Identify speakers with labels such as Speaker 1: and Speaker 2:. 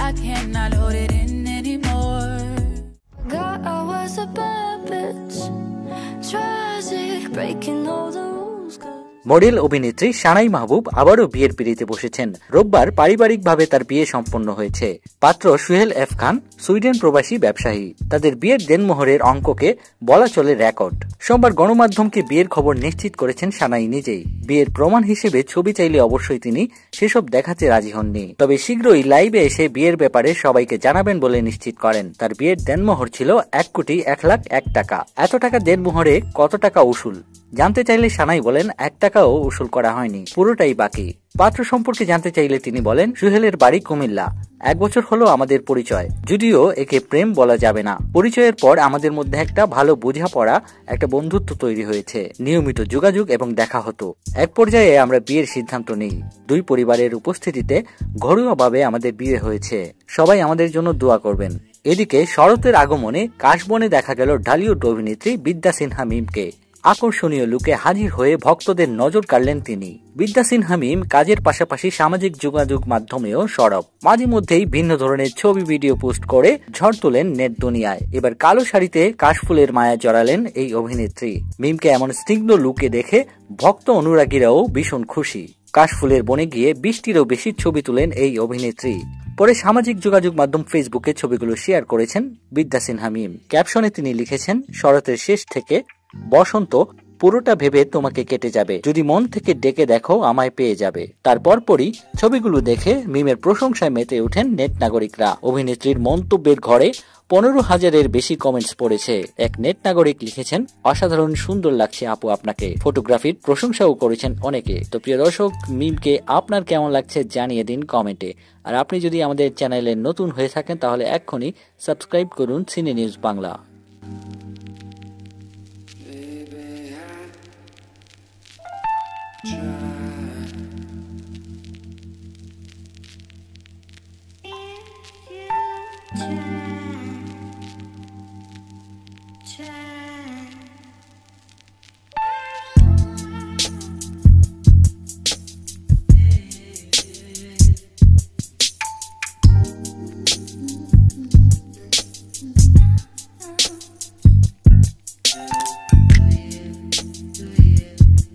Speaker 1: I cannot hold it in anymore. God, I was a bad bitch, tragic, breaking all the rules.
Speaker 2: Model অভিনেত্রী সানাই মাহবুব আবারও বিয়ের পিড়িতে বসেছেন। রোববার পারিবারিকভাবে তার বিয়ে সম্পন্ন হয়েছে। পাত্র সুহেল এফ খান সুইডেন প্রবাসী ব্যবসায়ী। তাদের বিয়ের দেনমোহরের অঙ্ককে বলা চলে রেকর্ড। সোমবার গণমাধ্যমকে বিয়ের খবর নিশ্চিত করেছেন সানাই নিজেই। বিয়ের প্রমাণ হিসেবে ছবি চাইলে অবশ্যই তিনি সেসব দেখাতে রাজি হননি, তবে শীঘ্রই লাইভে এসে বিয়ের ব্যাপারে সবাইকে জানাবেন বলে নিশ্চিত করেন। তার বিয়ের দেনমোহর ছিল 1,01,01,00,000 টাকা। এত টাকা দেনমোহরে কত টাকা উসুল জানতে চাইলে সানাই বলেন 1 টাকাও উসুল করা হয়নি, পুরোটাই বাকি। পাত্র সম্পর্কে জানতে চাইলে তিনি বলেন, সুহেলের বাড়ি কুমিল্লা। 1 বছর হলো আমাদের পরিচয়, যদিও একে প্রেম বলা যাবে না। পরিচয়ের পর আমাদের মধ্যে একটা ভালো বোঝাপড়া, একটা বন্ধুত্ব তৈরি হয়েছে। নিয়মিত যোগাযোগ এবং দেখা হতো। এক পর্যায়ে আমরা বিয়ের সিদ্ধান্ত নিই। 2 পরিবারের উপস্থিতিতে ঘরোয়াভাবে আমাদের বিয়ে হয়েছে। সবাই আমাদের জন্য দোয়া করবেন। এদিকে শরতের আগমনে কাশবনে দেখা গেল ঢালিউড অভিনেত্রী বিদ্যা সিনহা মিমকে। আকর্ষণীয় লুকে হাজির হয়ে ভক্তদের নজর কাড়লেন তিনি। বিদ্যা সিনহা মিম কাজের পাশাপাশি সামাজিক যোগাযোগ মাধ্যমেও সরব। মাঝে মধ্যেই ভিন্ন ধরনের ছবি ভিডিও পোস্ট করে ঝড় তোলেন নেট দুনিয়ায়। এবার কালো শাড়িতে কাশফুলের মায়া জড়ালেন এই অভিনেত্রী। মিমকে এমন স্নিগ্ধ লুকে দেখে ভক্ত অনুরাগীরাও ভীষণ খুশি। কাশফুলের বনে গিয়ে 20টিরও বেশি ছবি তুলেন এই অভিনেত্রী। পরে সামাজিক যোগাযোগ মাধ্যম ফেসবুকে ছবিগুলো শেয়ার করেছেন বিদ্যা সিনহা মিম। ক্যাপশনে তিনি লিখেছেন, শরতের শেষ থেকে বসন্ত পুরোটা ভেবে তোমাকে কেটে যাবে, যদি মন থেকে ডেকে দেখো আমায় পেয়ে যাবে। তারপর পরই ছবিগুলো দেখে মিমের প্রশংসায় মেতে ওঠেন নেট নাগরিকরা। অভিনেত্রীর মন্তব্যের ঘরে 15,000-এর বেশি কমেন্টস পড়েছে। এক নেট নাগরিক লিখেছেন, অসাধারণ সুন্দর লাগছে আপু আপনাকে। ফটোগ্রাফির প্রশংসাও করেছেন অনেকে। তো প্রিয় দর্শক, মিমকে আপনার কেমন লাগছে জানিয়ে দিন কমেন্টে। আর আপনি যদি আমাদের চ্যানেলে নতুন হয়ে থাকেন তাহলে এক্ষুনি সাবস্ক্রাইব করুন সিনে নিউজ বাংলা।
Speaker 1: Try.